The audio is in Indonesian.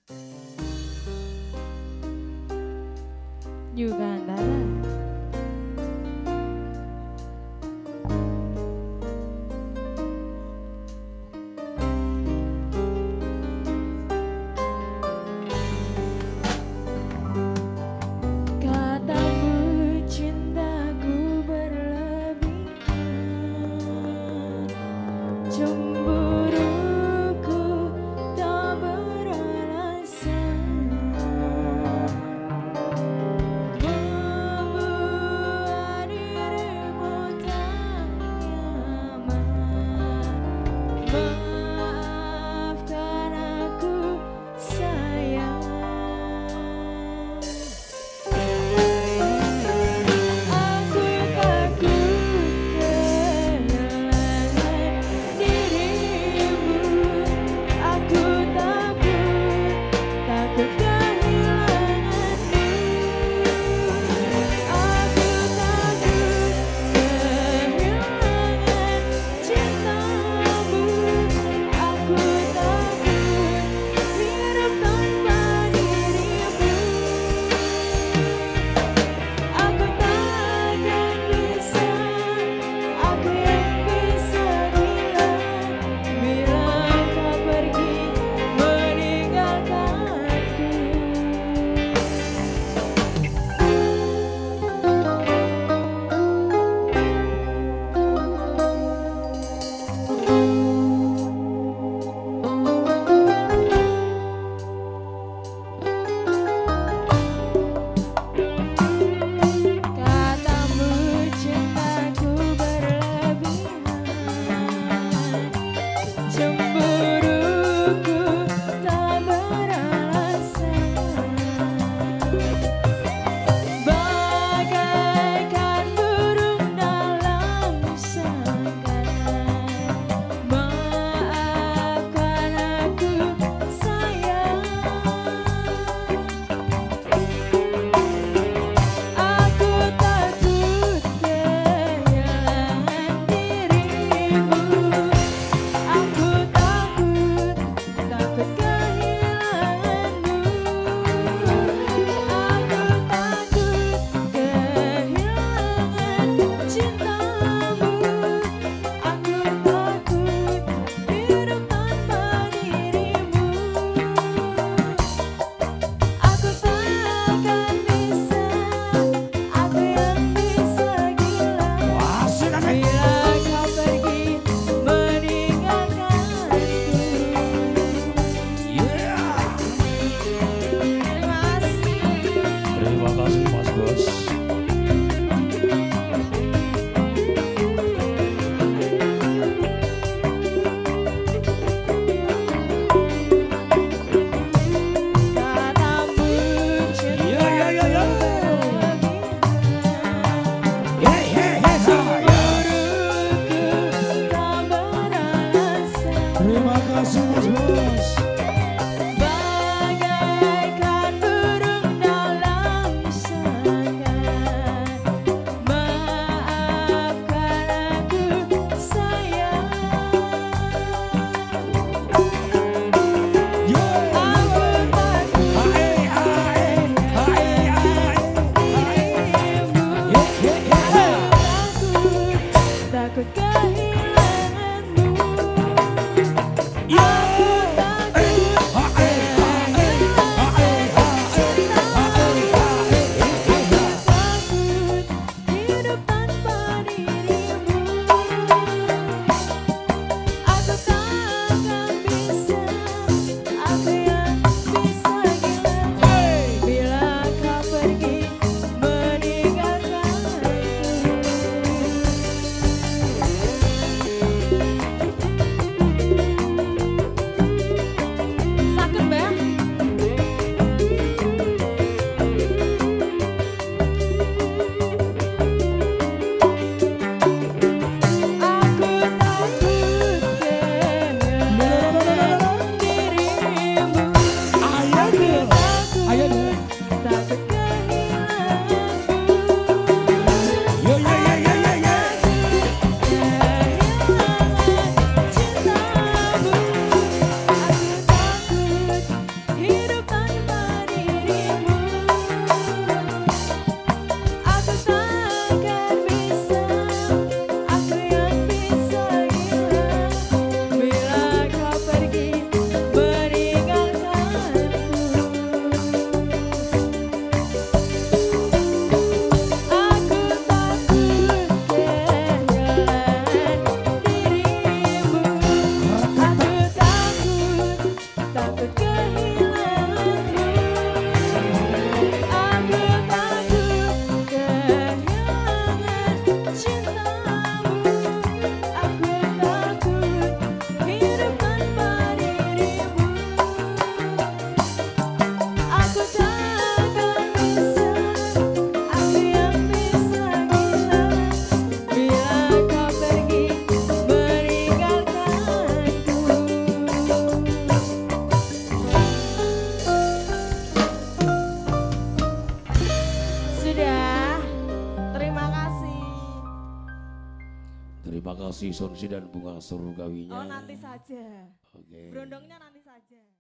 Juga antara. Katamu cintaku berlebihan, cemburuku tak beralasan, membuat dirimu tak nyaman. Maafkan aku sayang. Aku takut kehilangan dirimu. Aku takut kehilanganmu. Aku takut kehilangan cintamu. Aku takut hidup tanpa dirimu. Aku takkan bisa, aku yang bisa bilang bila kau pergi meninggalkanku. Katamu cintaku berlebihan, cemburuku tak beralasan, bagaikan burung dalam sangkaran. Maafkan aku sayang. Aku takut kehilangan dirimu. Aku takut kehilanganmu. Aku takut kehilangan cintamu. Aku takut hidup tanpa dirimu. Aku takkan bisa, aku yang bisa gila bila kau pergi meninggalkanku. Terima kasih Mas Bos. Katamu cintaku berlebihan, tak beralasan, Terima kasih Mas Bos. bagaikan burung dalam sangkaran. Maafkan aku sayang. Aku takut kehilanganmu. Aku takut Terima kasih Sonsi dan bunga surgawinya. Oh nanti saja. Oke. Berondongnya nanti saja.